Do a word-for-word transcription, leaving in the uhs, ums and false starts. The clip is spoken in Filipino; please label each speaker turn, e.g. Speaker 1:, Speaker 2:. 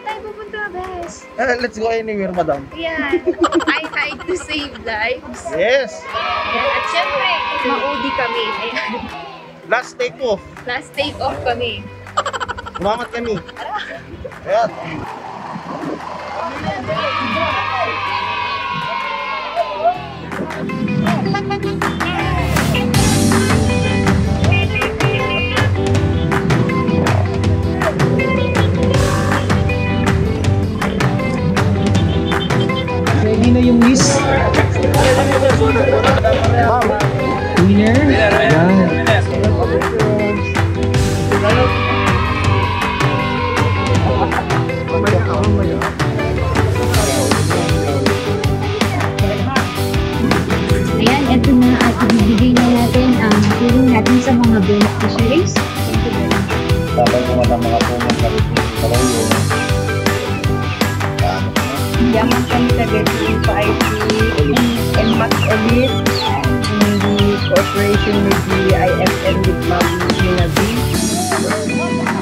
Speaker 1: tayo pupunta, bes?
Speaker 2: Uh, let's go anywhere, madam.
Speaker 1: Yan. I hide to save lives.
Speaker 2: Yes.
Speaker 1: Yan. At syempre, maudi kami. Ayan.
Speaker 2: Last take off.
Speaker 1: Last take off kami.
Speaker 2: Umamat kami. Ayan.
Speaker 3: Ready na yung list. Winner. Ayan.
Speaker 4: Ayan, eto na at ibibigay na natin ang tulong natin sa mga beneficiaries.
Speaker 2: Dapat kumata mga pumunta sa Royo.
Speaker 5: Yaman kami taga-G five nmaxELITE in the cooperation with the I F M with Ma'am Gina B.